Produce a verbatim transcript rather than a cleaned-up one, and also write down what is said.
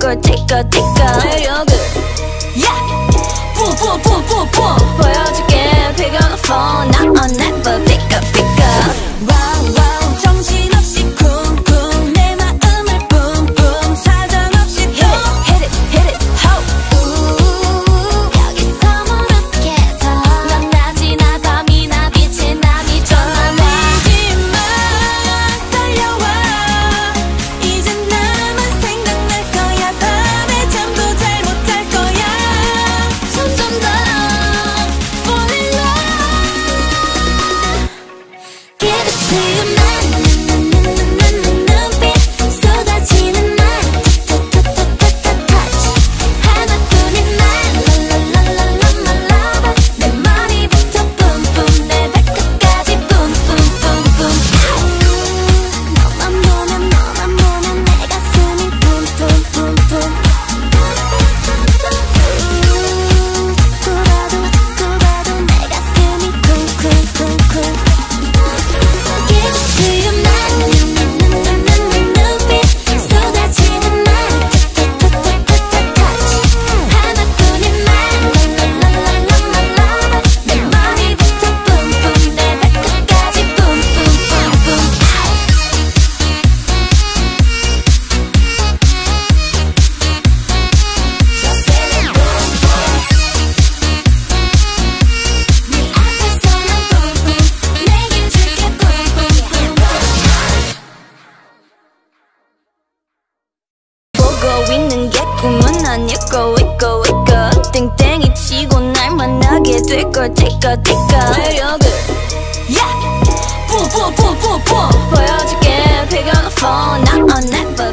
걸 티까 티까 매력을 yeah boom boom boom boom 보여줄게 pick up the phone now I'll never pick up pick up wow wow 정신없이 쿵쿵 내 마음을 boom boom 사정없이 hit it hit it hit it ho ooh 여기서 무릎께서 넌 낮이나 밤이나 빛이 남이 전화와 떨리지마 달려와 이젠 나만 생각날 거야 밤에 잠도 잘 못 잘 거야 점점 더 fall in love give it to you man 눈빛 쏟아지는 말 touch 하나뿐인 말 랄랄랄랄라 my lover 내 머리부터 boom boom 내 발끝까지 boom boom boom boom 너만 보면 너만 보면 내 가슴이 boom boom boom boom 또 봐도 또 봐도 내 가슴이 쿵쿵쿵쿵 give it to you man 눈빛 쏟아지는 말 touch 하나뿐인 말 랄랄랄라 my lover 내 머리부터 boom boom 내 발끝까지 boom boom boom boom 네 앞에서는 boom boom 내게 줄게 boom boom boom 보고 있는 게 꿈은 아니고 있고 있고 땡땡이 치고 날 만나게 될걸 티까 티까 매력을 yeah boom boom boom boom boom 보여줄게 pick up the phone now I'll never